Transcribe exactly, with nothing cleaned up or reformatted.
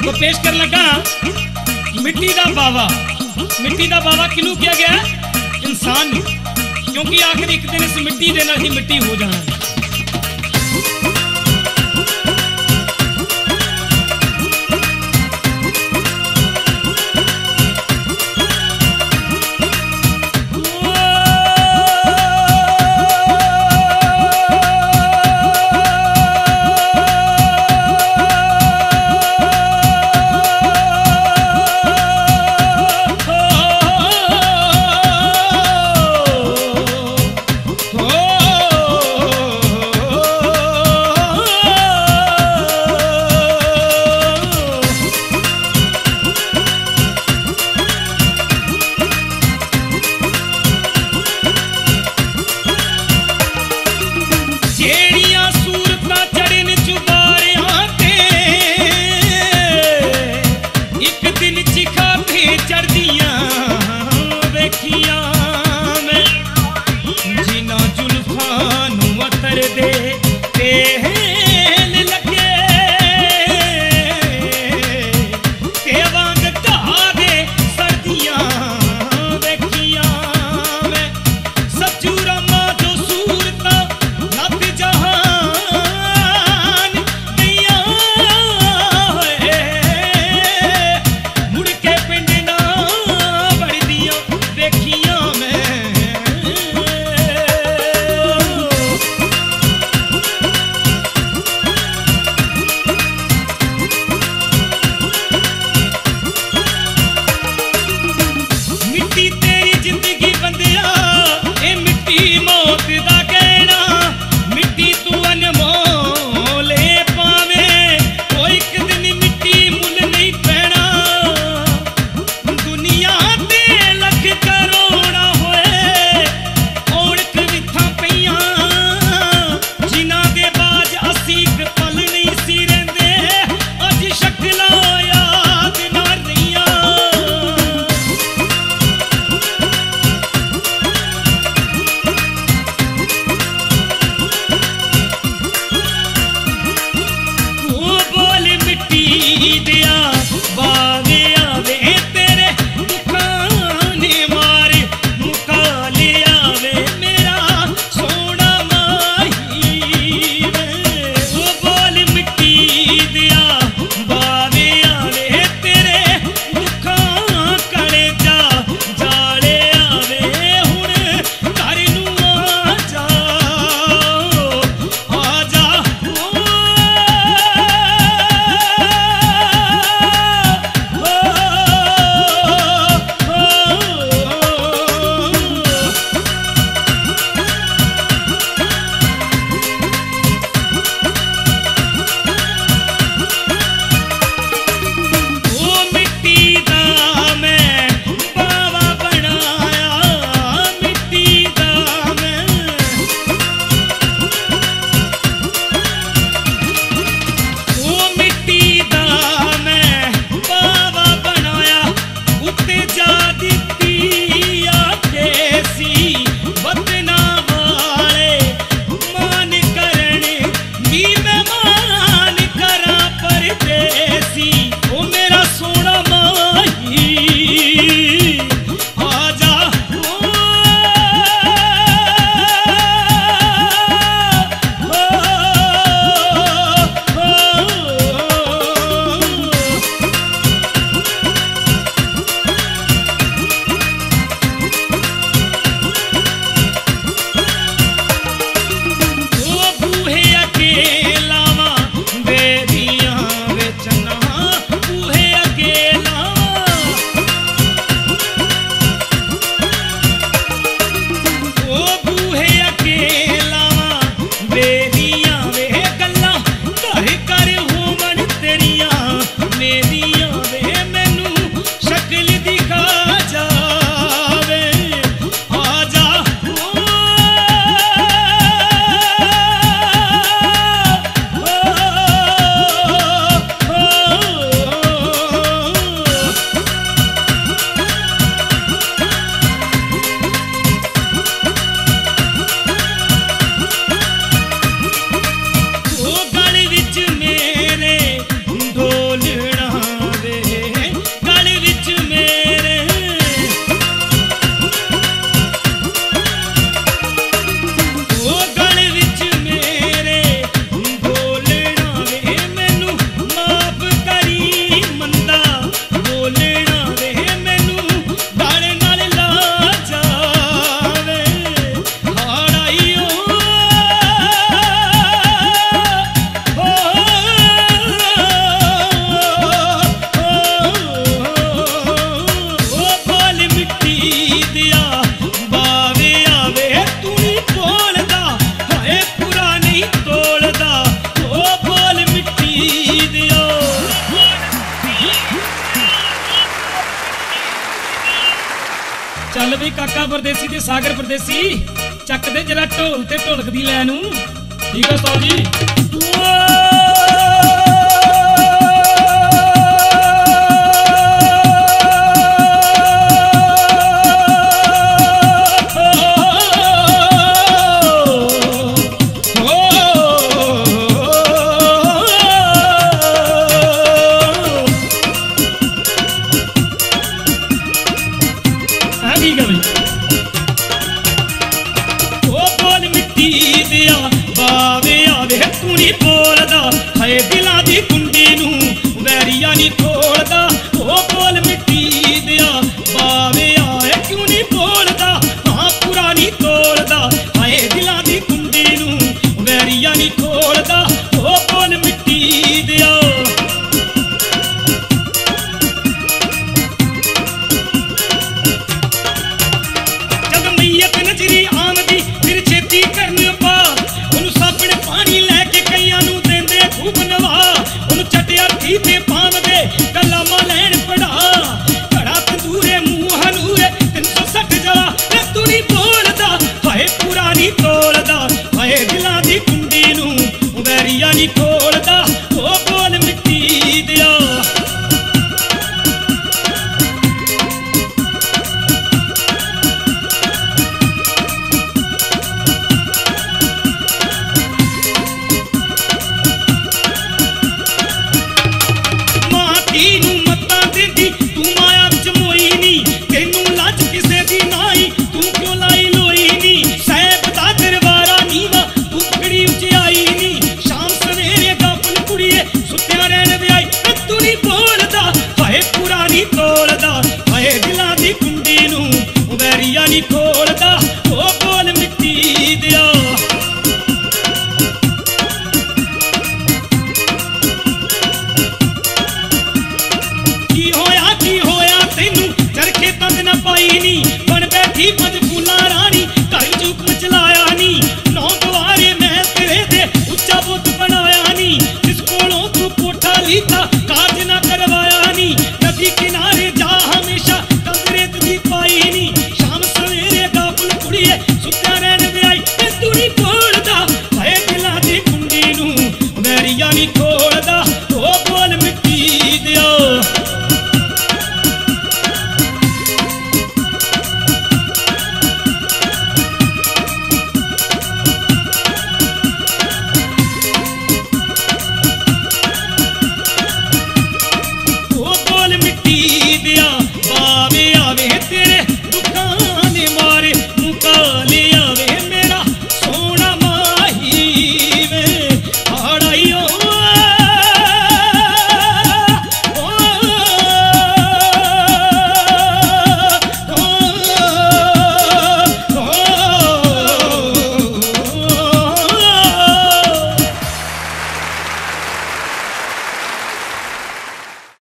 तो पेश कर लगा मिट्टी दा बावा। मिट्टी दा बावा किनू किया गया? इंसान, क्योंकि आखिर एक दिन इस मिट्टी दे नाल ही मिट्टी हो जाना है। ਚੱਲ ਬਈ ਕਾਕਾ ਪਰਦੇਸੀ ਤੇ ਸਾਗਰ ਪਰਦੇਸੀ ਚੱਕਦੇ ਜਰਾ ਢੋਲ ਤੇ ਢੋਲਕ ਦੀ ਲੈ ਨੂੰ। ਠੀਕ ਹੈ ਉਸਤਾਦ ਜੀ। दिलों की कुंडी नूं वैरिया नहीं खोलदा, ओ बोल मिट्टी दिया बावे आए क्यों नहीं बोलदा, हाँ पूरा नहीं तोड़दा, हाय दिलों की कुंडी नूं वैरिया नहीं खोलदा, ओ बोल मिट्टी दिया। जब मैयत नजरी आमदी फिर छेती करन पा, उन्होंने साबण पानी लैके कईयां नूं देंदे खूब नवा, उन्होंने चटिया थी ते पावदे कलामा लैन पढ़ा, घड़ा तंदूरे मुंह हनूरे तीन सौ सठ जला तू नहीं बोलदा, हाय पूरा नहीं तोड़दा, हाय दिलों की कुंडी नूं वैरिया नहीं खोलदा, ओ बोल मिट्टी दिया। तोड़दा हाय दिलों की कुंडी नूं वैरिया नहीं खोल